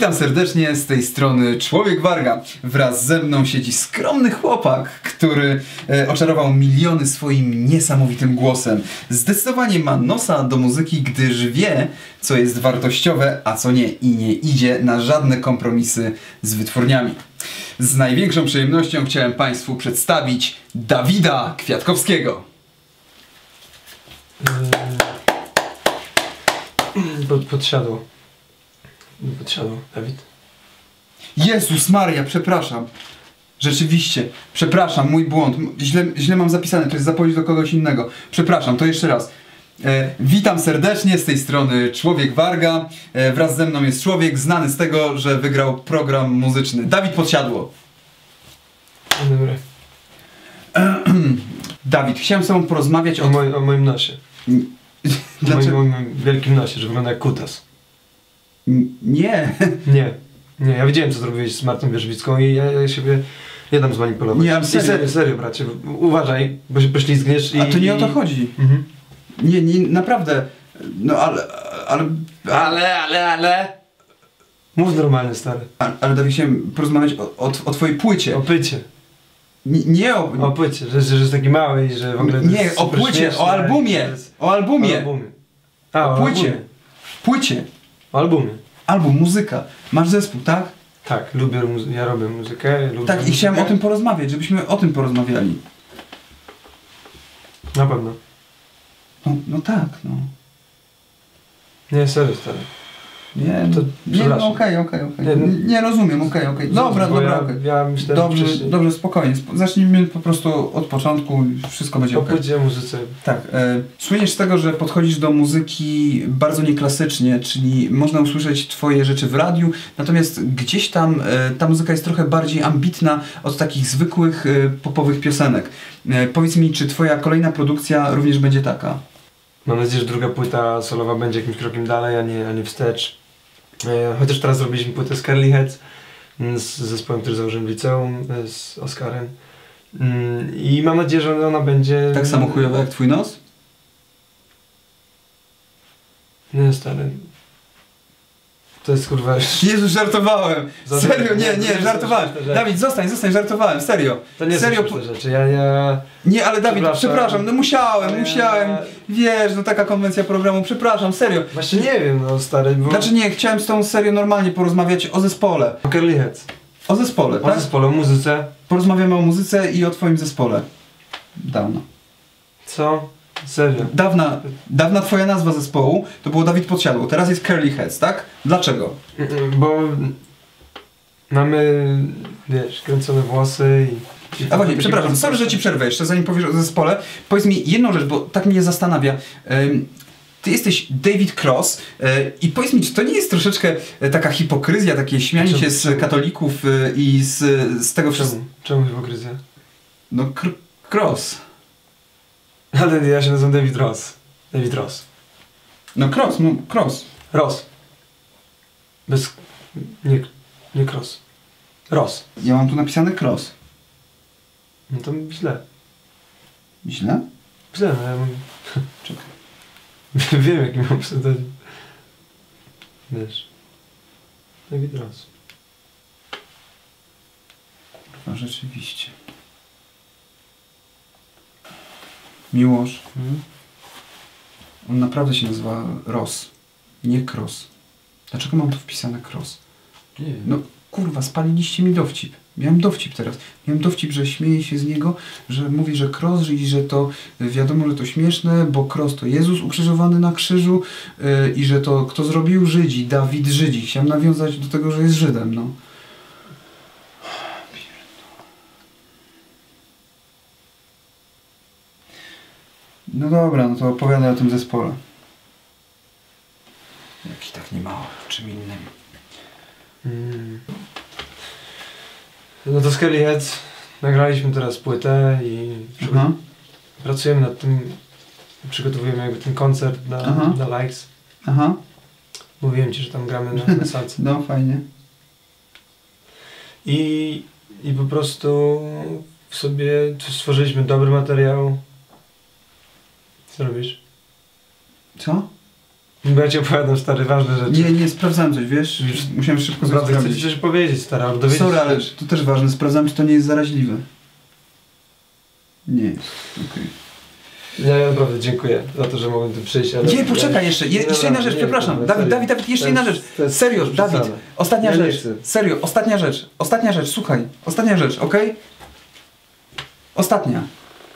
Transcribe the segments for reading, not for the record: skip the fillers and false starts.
Witam serdecznie, z tej strony Człowiek Warga. Wraz ze mną siedzi skromny chłopak, który oczarował miliony swoim niesamowitym głosem. Zdecydowanie ma nosa do muzyki, gdyż wie, co jest wartościowe, a co nie, i nie idzie na żadne kompromisy z wytwórniami. Z największą przyjemnością chciałem Państwu przedstawić Dawida Kwiatkowskiego. Podsiadło, Dawid. Jezus Maria, przepraszam. Rzeczywiście, przepraszam, mój błąd. Źle mam zapisane, to jest zapowiedź do kogoś innego. Przepraszam, to jeszcze raz. Witam serdecznie, z tej strony Człowiek Warga. Wraz ze mną jest człowiek znany z tego, że wygrał program muzyczny. Dawid Podsiadło. Dobry. Dawid, chciałem z tobą porozmawiać o moim nosie. Dlaczego? O moim wielkim nosie, że wygląda jak kutas. Nie. Nie, ja wiedziałem, co zrobiłeś z Martą Wierzbicką i ja siebie nie dam zmanipulować. Nie, ale serio, bracie, uważaj, bo się poślizgniesz i... A to nie o to chodzi. Mhm. Nie, naprawdę. No ale... Mów normalnie, stary. Ale Dawid, chciałem porozmawiać o twojej płycie. O pycie. Nie o... O płycie, że jest taki mały i że w ogóle... Nie, o płycie, śmieszne, o albumie. O albumie. O płycie. Płycie. O albumie. Album, muzyka. Masz zespół, tak? Tak, ja robię muzykę. Lubię tak, muzykę. I chciałem o tym porozmawiać, żebyśmy o tym porozmawiali. Na pewno. No tak, no. Nie, serio, stary. Nie, no okej. Nie rozumiem, okej. Dobra, okej. Ja myślę, dobrze, spokojnie. Zacznijmy po prostu od początku i wszystko będzie okej. Opowiedz o muzyce. Tak, słyniesz z tego, że podchodzisz do muzyki bardzo nieklasycznie, czyli można usłyszeć twoje rzeczy w radiu, natomiast gdzieś tam ta muzyka jest trochę bardziej ambitna od takich zwykłych popowych piosenek. Powiedz mi, czy twoja kolejna produkcja również będzie taka? Mam nadzieję, że druga płyta solowa będzie jakimś krokiem dalej, a nie wstecz. Chociaż teraz zrobiliśmy płytę z Curly Heads, z zespołem, który założyłem w liceum, z Oskarem. I mam nadzieję, że ona będzie... Tak samo chujowa jak twój nos? Nie, stary. To jest kurwa... Jezu, żartowałem! Serio, nie, żartowałem. Dawid, zostań, żartowałem, serio. To nie serio, są te rzeczy, Nie, ale Dawid, przepraszam, no musiałem. Wiesz, no taka konwencja programu, przepraszam, serio. Właśnie nie wiem, no stary, bo... Znaczy nie, chciałem z tą serio normalnie porozmawiać o zespole. O Curly Heads. O zespole, tak? O zespole, o muzyce. Porozmawiamy o muzyce i o twoim zespole. Dawno. Co? Serio? Dawna twoja nazwa zespołu to było Dawid Podsiadło, teraz jest Curly Heads, tak? Dlaczego? Bo mamy, wiesz, kręcone włosy i... A właśnie, przepraszam, sorry, że ci przerwę jeszcze, zanim powiesz o zespole. Powiedz mi jedną rzecz, bo tak mnie zastanawia. Ty jesteś David Cross i powiedz mi, czy to nie jest troszeczkę taka hipokryzja, takie śmianie się z katolików i z tego wszystkiego? Czemu hipokryzja? No, Cross. Ale ja się nazywam David Ross. David Ross. No Cross. Ross. Bez... Nie Cross. Ross. Ja mam tu napisane Cross. No to źle. Źle? Źle, no ja mam... Czekaj. Wiem, jaki mam pseudonim. Wiesz. David Ross. Kurwa, rzeczywiście. Miłosz. On naprawdę się nazywa Ross, nie Cross. Dlaczego mam tu wpisane Cross? Nie wiem. No kurwa, spaliliście mi dowcip. Miałem dowcip teraz. Miałem dowcip, że śmieję się z niego, że mówi, że Cross, i że to wiadomo, że to śmieszne, bo Cross to Jezus ukrzyżowany na krzyżu i że to kto zrobił? Żydzi, Dawid Żydzi. Chciałem nawiązać do tego, że jest Żydem, no. No dobra, no to opowiadaj o tym zespole. Jaki tak nie mało, czym innym. No to z Curly Heads nagraliśmy teraz płytę i pracujemy nad tym, przygotowujemy jakby ten koncert na Likes. Aha. Mówiłem ci, że tam gramy na salce. No fajnie. I po prostu sobie stworzyliśmy dobry materiał. Co robisz? Co? Bo ja ci opowiadam, stary, ważne rzeczy. Nie, sprawdzałem coś, wiesz? Musiałem szybko Naprawdę chcę ci sprawdzić. coś powiedzieć, stary, albo dowiedzieć Sorry, się. ale to też ważne. Sprawdzałem, czy to nie jest zaraźliwe. Nie jest. Okej. Ja naprawdę dziękuję za to, że mogłem tu przyjść, ale... Nie, poczekaj jeszcze. Jeszcze jedna rzecz, przepraszam. Dawid, jeszcze jedna rzecz. Serio, Dawid. Ostatnia rzecz. Serio, ostatnia rzecz, słuchaj. Ostatnia rzecz, okej? Ostatnia.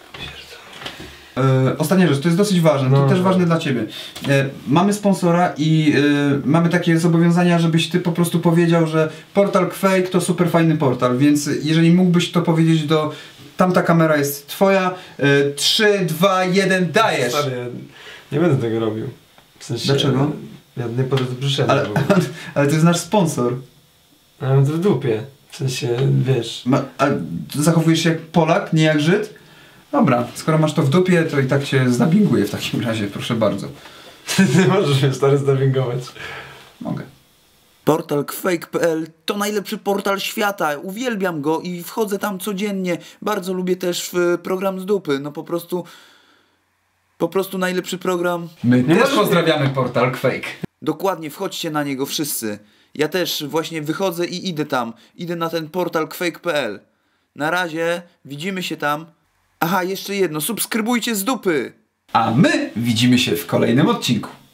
Ostatnia rzecz, to jest dosyć ważne, to też ważne dla Ciebie. Mamy sponsora i mamy takie zobowiązania, żebyś Ty po prostu powiedział, że portal Quake to super fajny portal, więc jeżeli mógłbyś to powiedzieć do... Tamta kamera jest Twoja. 3, 2, 1, dajesz! Stary, ja nie będę tego robił. W sensie... Dlaczego? Ja nie po to tu przyszedłem. Ale to jest nasz sponsor. Ja mam to w dupie. W sensie, wiesz... A zachowujesz się jak Polak, nie jak Żyd? Dobra, skoro masz to w dupie, to i tak Cię zdabinguję w takim razie, proszę bardzo. Nie możesz mnie, stary, zdabingować. Mogę. Portal Quake.pl to najlepszy portal świata. Uwielbiam go i wchodzę tam codziennie. Bardzo lubię też program z dupy. No po prostu najlepszy program. My też pozdrawiamy portal Quake. Dokładnie, wchodźcie na niego wszyscy. Ja też właśnie wychodzę i idę tam. Idę na ten portal Quake.pl. Na razie, widzimy się tam. Aha, jeszcze jedno, subskrybujcie z dupy! A my widzimy się w kolejnym odcinku.